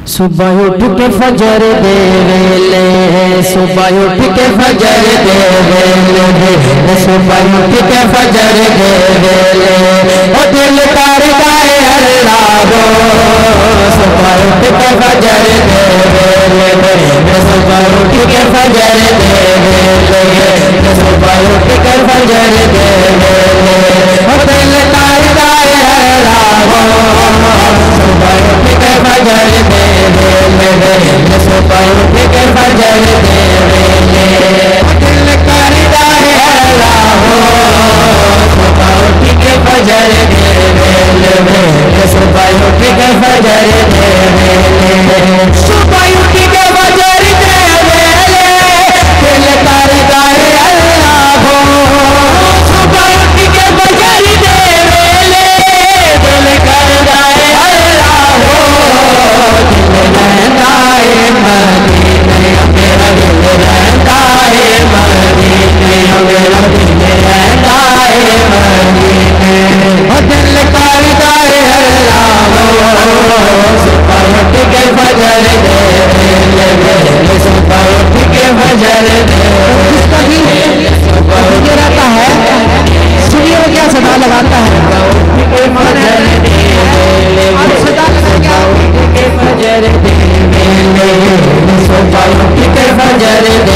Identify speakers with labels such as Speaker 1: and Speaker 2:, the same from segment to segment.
Speaker 1: सुबह उठ के फजर दे वेले, सुबह उठ के फजर दे वेले, सुबह उठ के फजर दे वेले, ओ दिल कर गाए अल्लाह हो। सुबह उठ के फजर दे वेले, सुबह उठ के फजर दे वेले, सुबह उठ के फजर दे वेले, ओ दिल कर गाए अल्लाह हो। सुबह उठ के फजर दे वेले, सुबह उठ के फजर दे वेले, दिल करदा है अल्लाह हो। सुबह उठ के फजर दे वेले, सुबह उठ के फजर दे वेले, सुबह उठ के फजर दे वेले, दिल करदा है अल्लाह हो। सुबह उठ के फजर दे वेले, दिल करदा है अल्लाह हो। दिल रहता है मदीने, मेरा दिल रहता है मदीने, मेरा दिल रहता है मदीने, दिल करता है अल्लाह हो। सुबह उठ के फजर दे वेले, सुबह उठ के फजर दे वेले, सुबह उठ के रहता है। सुनिए वो क्या सदा लगाता है, उठ के फजर दे वेले, सदा सुबह उठ के फजर दे वेले, सुबह उठ के फजर दे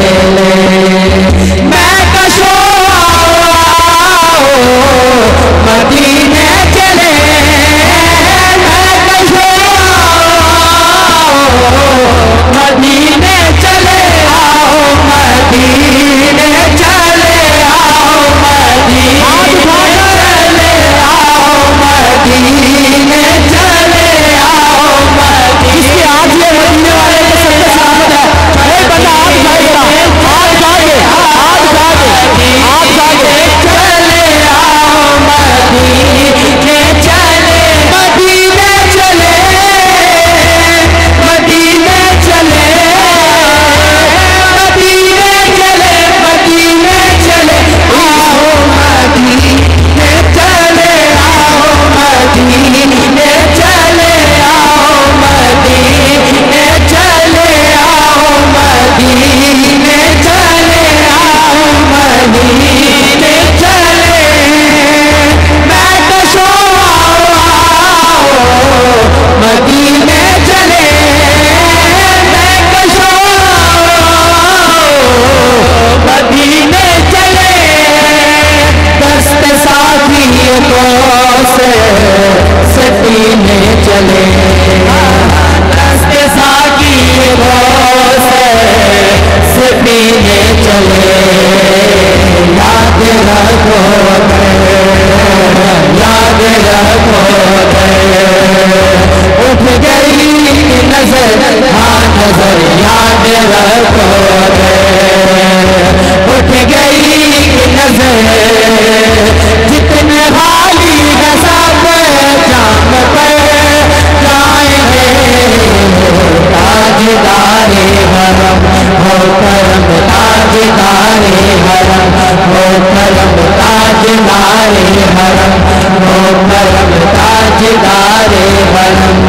Speaker 1: वेले, मैं कशो मदीने चले, मैं कशो मदीने चले आओ, मदीने चले आओ, मदीने चले आओ, मदीने चले आओ, मदीने। आज ये मदीने वाले के सबसे सलामत है। एक बंदा आज जाएगा, आज जागे, आज जागे, आज जागे, चले आओ, मदीने चले, मदीने चले, मदीने चले, मदीने चले, मदीने चले आओ, मदीने चले आओ, मदीने चले आओ, मदीने चले आओ, मदीने चले आओ, मदीने चले, मैं कशो मदीने चले, मैं कशो मदीने चले, दस्त साथियों से सतीने चले, दस्त साथियों से सतीने चले, याद रखो याद रखो उठ गई नजर, हाँ नजर याद रखो, उठ गई नजर, जितने हाली है सब जाम पर जाएंगे, ताजदारे हरम हो करम, ताजदारे हरम हो करम, ताजदारे हरम हो करम, ताजदारे हरम।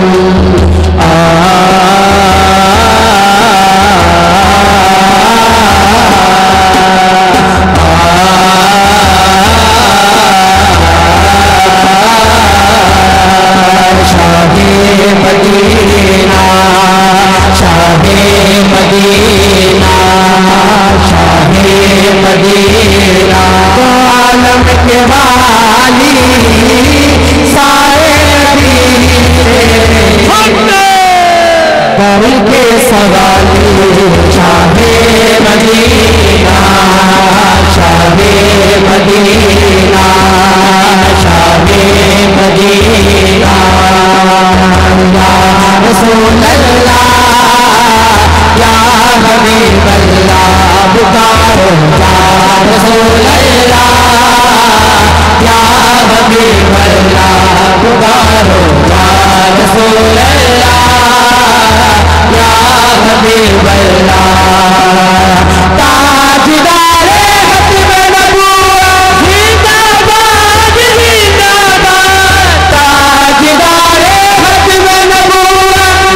Speaker 1: शाहे मदीना, शाहे मदीना, शाहे मदीना, आलम के वाली सारे दर के सवाली, शाहे मदीना, शाहे मदीना, शाहे मदीना, या रसूल अल्लाह, या हबीब अल्लाह, पुकारो या रसूल अल्लाह, या हबीब अल्लाह, पुकारो या रसूल अल्लाह, या हबीब अल्लाह। ताजदारे खत्म नबूवत जिंदाबाद, जिंदाबाद, ताजदारे खत्म नबूवत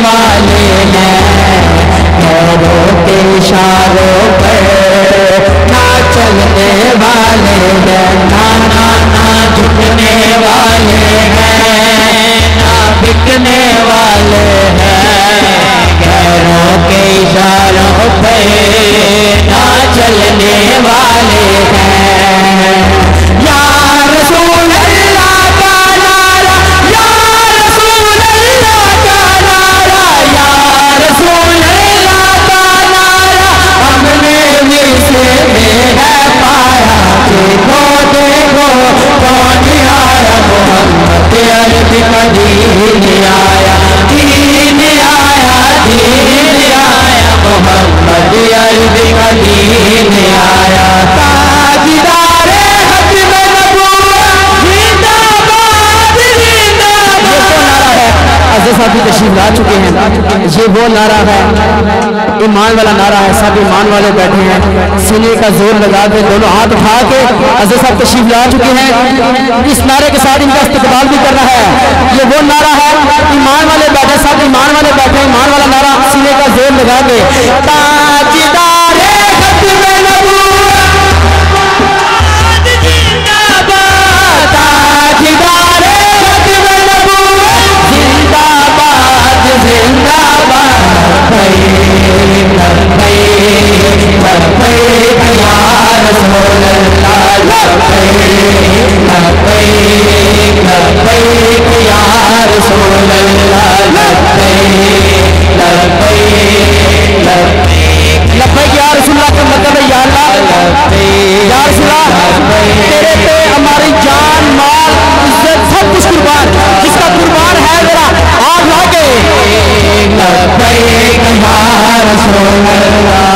Speaker 1: वाले हैं, पैरों के इशारों पर ना चलने वाले हैं, ना ना ना झुकने वाले हैं, ना बिकने वाले हैं, पैरों के इशारों पर ना चलने वाले हैं। या रसूल अल्लाह का नारा, या रसूल अल्लाह का नारा, या रसूल अल्लाह का नारा हमने विरसे में है पाया। देखो देखो कौन आया, मोहम्मद अरब का दीन आया, दीन आया, दीन आया, मोहम्मद अरब का दीन आया। ताजदारे खत्म नबूवत जिंदाबाद जिंदाबाद। ये वो नारा है, अज़ीज़ साहब तशरीफ ला चुके हैं, ये वो नारा है, ईमान वाला नारा है। सब ईमान वाले बैठे हैं, सीने का जोर लगा के दोनों हाथ उठा के अज़ीज़ साहब तशरीफ ला चुके हैं। इस नारे के साथ इनका इस्तकबाल भी कर रहा है। ये वो नारा है, ईमान वाले बैठे, सब ईमान वाले बैठे, ईमान वाला नारा सीने का जोर लगा के। ताजदारे खत्म नबूवत जिंदाबाद, ताजदारे खत्म नबूवत जिंदाबाद जिंदाबाद। लब्बैक लब्बैक लब्बैक या रसूल अल्लाह, लब्बैक लब्बैक लब्बैक या रसूल अल्लाह, लब्बैक लब्बैक लब्बैक लब्बैक या रसूल अल्लाह का मतलब है या अल्लाह, या रसूल अल्लाह तेरे पे हमारी जान माल इज्जत सब कुछ कुर्बान, जिसका कुर्बान है जरा हाथ ला के। लब्बैक या रसूल अल्लाह,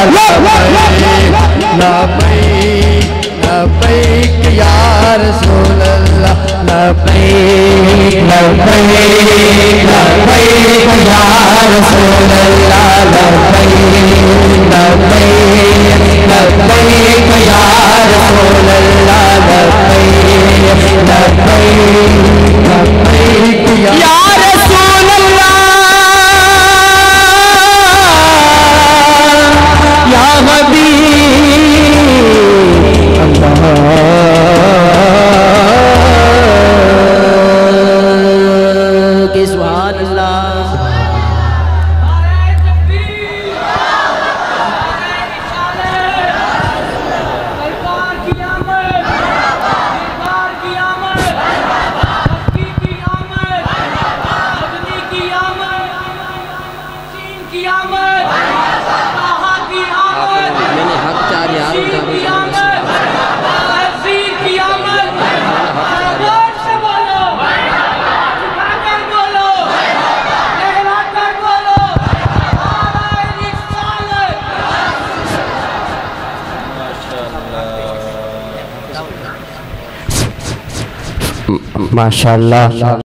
Speaker 1: लब्बैक लब्बैक या रसूल अल्लाह, लब्बैक लब्बैक लब्बैक या रसूल अल्लाह, लब्बैक लब्बैक लब्बैक या रसूल अल्लाह, लब्बैक लब्बैक लब्बैक या रसूल अल्लाह, या हबीब अल्लाह के सुभान अल्लाह। माशाअल्लाह।